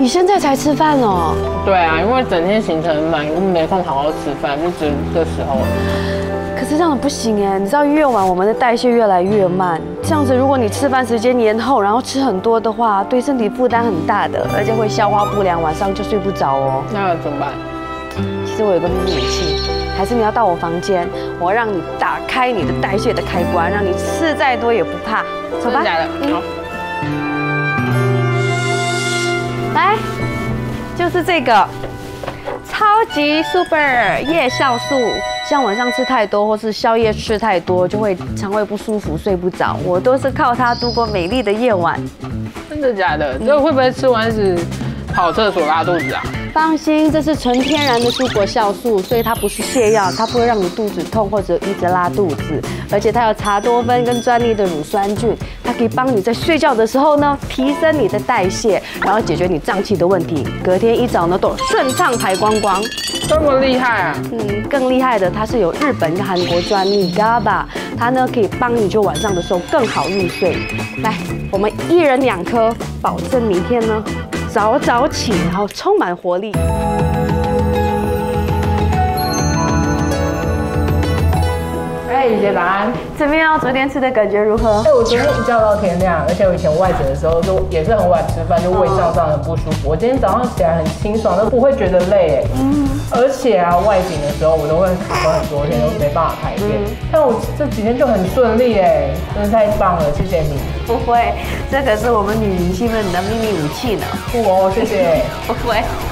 你现在才吃饭哦？ 对啊，因为整天行程很满，根本没空好好吃饭，就只这时候。 可是这样不行哎，你知道越晚我们的代谢越来越慢，这样子如果你吃饭时间延后，然后吃很多的话，对身体负担很大的，而且会消化不良，晚上就睡不着哦。 那怎么办？ 其实我有个秘密武器，还是你要到我房间，我让你打开你的代谢的开关，让你吃再多也不怕。走吧。 真的假的？好。 来，就是这个超级 super 夜酵素。像晚上吃太多或是宵夜吃太多，就会肠胃不舒服、睡不着。我都是靠它度过美丽的夜晚。 真的假的？这会不会吃完是跑厕所拉肚子啊？ 放心，这是纯天然的蔬果酵素，所以它不是泻药，它不会让你肚子痛或者一直拉肚子。而且它有茶多酚跟专利的乳酸菌，它可以帮你在睡觉的时候呢提升你的代谢，然后解决你胀气的问题。隔天一早呢都顺畅排光光。 这么厉害啊！ 更厉害的，它是有日本跟韩国专利 GABA， 它呢可以帮你就晚上的时候更好入睡。来，我们1人2颗，保证明天呢早早起，然后充满活力。 哎，姐早安。 怎么样？昨天吃的感觉如何？ 哎，我昨天一觉到天亮，而且我以前外诊的时候就也是很晚吃饭，就胃胀胀的不舒服。我今天早上起来很清爽，都不会觉得累哎。而且啊，外景的时候我都会咳很多天，都没办法排便。但我这几天就很顺利哎，真的太棒了，谢谢你。 不会，这可是我们女明星们的秘密武器呢。 不哦，谢谢。 不会。